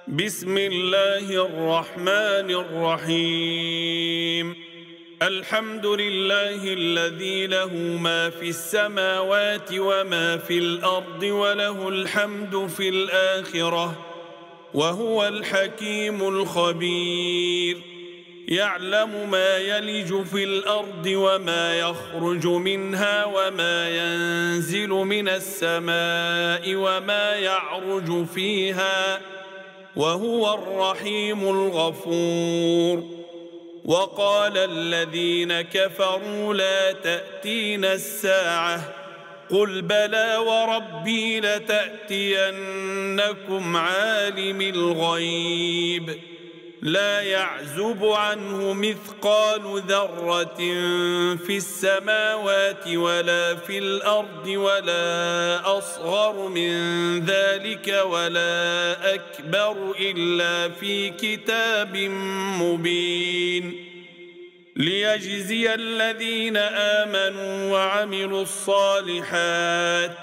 بسم الله الرحمن الرحيم. الحمد لله الذي له ما في السماوات وما في الأرض وله الحمد في الآخرة وهو الحكيم الخبير. يعلم ما يلج في الأرض وما يخرج منها وما ينزل من السماء وما يعرج فيها وهو الرحيم الغفور. وقال الذين كفروا لا تأتينا الساعة قل بلى وربي لتأتينكم عالم الغيب لا يعزب عنه مثقال ذرة في السماوات ولا في الأرض ولا أصغر من ذلك ولا أكبر إلا في كتاب مبين ليجزي الذين آمنوا وعملوا الصالحات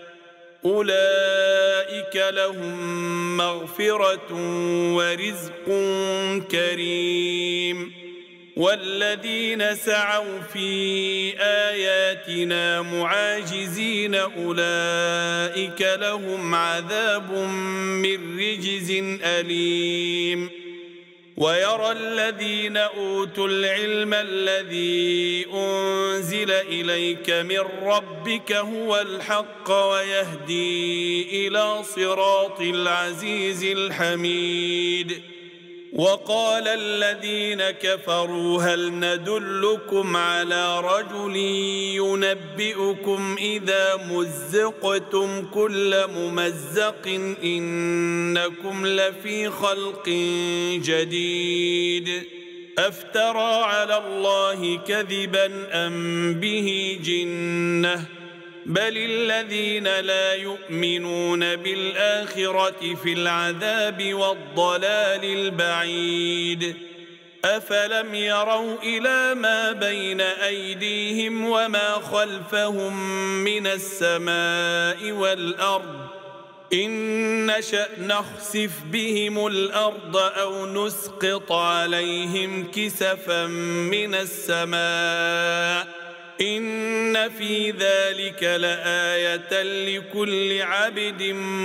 أولئك لهم مغفرة ورزق كريم. والذين سعوا في آياتنا معاجزين أولئك لهم عذاب من رجز أليم. ويرى الذين أوتوا العلم الذي أنزل إليك من ربك هو الحق ويهدي إلى صراط العزيز الحميد. وقال الذين كفروا هل ندلكم على رجل ينبئكم إذا مزقتم كل ممزق إنكم لفي خلق جديد أفترى على الله كذبا أم به جنة بل الذين لا يؤمنون بالآخرة في العذاب والضلال البعيد. أفلم يروا إلى ما بين أيديهم وما خلفهم من السماء والأرض إن نشأ نخسف بهم الأرض أو نسقط عليهم كسفا من السماء إن في ذلك لآية لكل عبد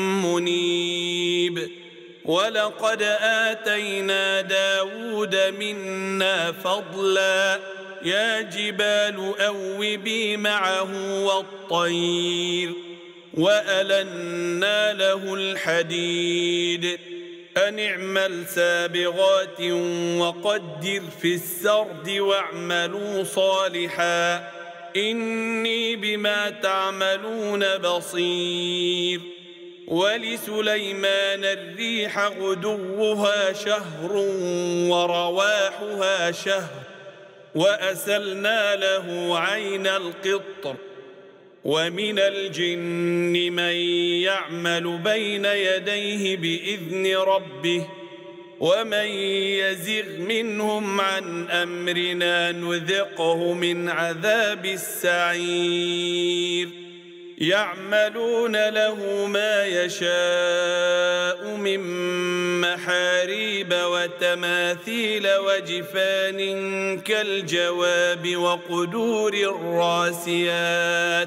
منيب. ولقد آتينا داود منا فضلا يا جبال أوبي معه والطير وألنا له الحديد أن اعمل سابغات وقدر في السرد واعملوا صالحا إني بما تعملون بصير. ولسليمان الريح غدوها شهر ورواحها شهر وأسلنا له عين القطر. ومن الجن من يعمل بين يديه بإذن ربه ومن يزغ منهم عن أمرنا نذقه من عذاب السعير. يعملون له ما يشاء من محاريب وتماثيل وجفان كالجواب وقدور الراسيات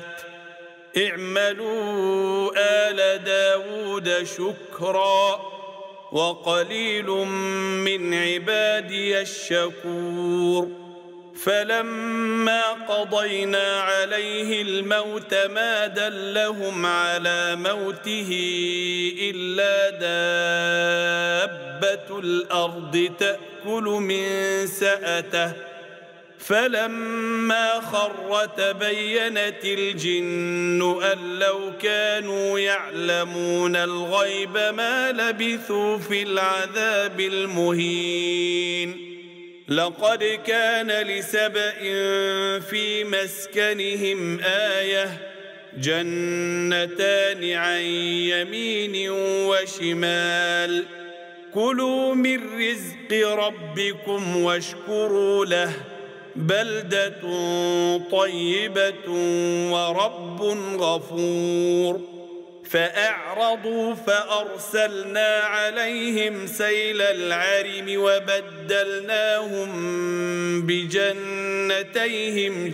اعملوا آل داود شكرا وقليل من عبادي الشكور. فلما قضينا عليه الموت ما دلهم على موته إلا دابة الأرض تأكل من سأته فلما خر تبينت الجن أن لو كانوا يعلمون الغيب ما لبثوا في العذاب المهين. لقد كان لسبإ في مسكنهم آية جنتان عن يمين وشمال كلوا من رزق ربكم واشكروا له بلدة طيبة ورب غفور. فأعرضوا فأرسلنا عليهم سيل العرم وبدلناهم بجنتيهم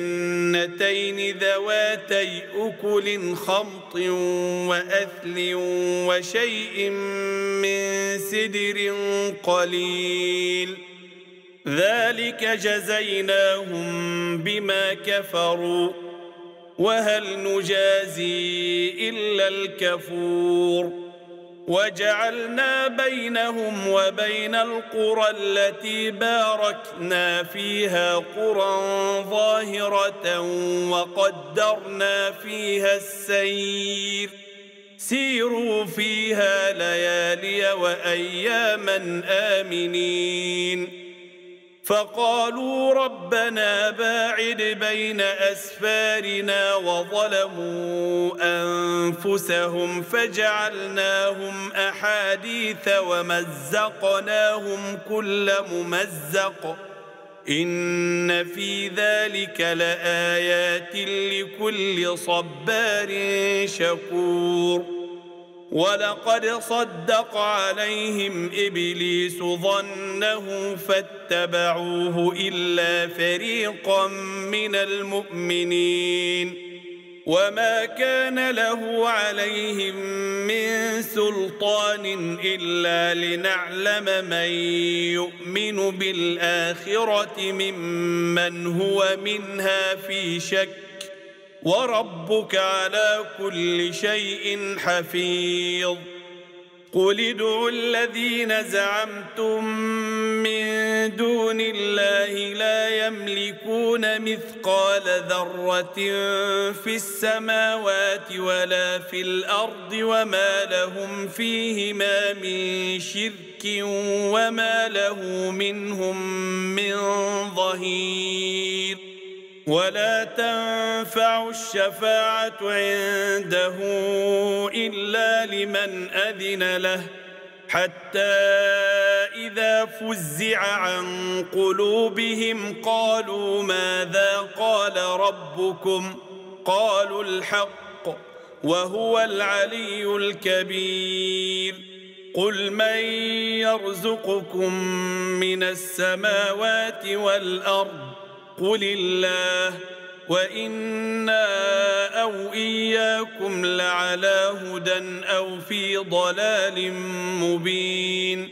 جنتين ذواتي أكل خمط وأثل وشيء من سدر قليل ذلك جزيناهم بما كفروا وهل نجازي إلا الكفور وجعلنا بينهم وبين القرى التي باركنا فيها قرى ظاهرة وقدرنا فيها السير سيروا فيها ليالي وأياما آمنين فقالوا ربنا باعد بين أسفارنا وظلموا أنفسهم فجعلناهم أحاديث ومزقناهم كل ممزق إن في ذلك لآيات لكل صبار شكور ولقد صدق عليهم إبليس ظنه فاتبعوه إلا فريقا من المؤمنين وما كان له عليهم من سلطان إلا لنعلم من يؤمن بالآخرة ممن هو منها في شك وربك على كل شيء حفيظ قل ادعوا الذين زعمتم من دون الله لا يملكون مثقال ذرة في السماوات ولا في الأرض وما لهم فيهما من شرك وما له منهم من ظهير ولا تنفع الشفاعة عنده إلا لمن أذن له حتى إذا فزع عن قلوبهم قالوا ماذا قال ربكم قالوا الحق وهو العلي الكبير قل من يرزقكم من السماوات والأرض قل الله وإنا أو إياكم لعلى هدى أو في ضلال مبين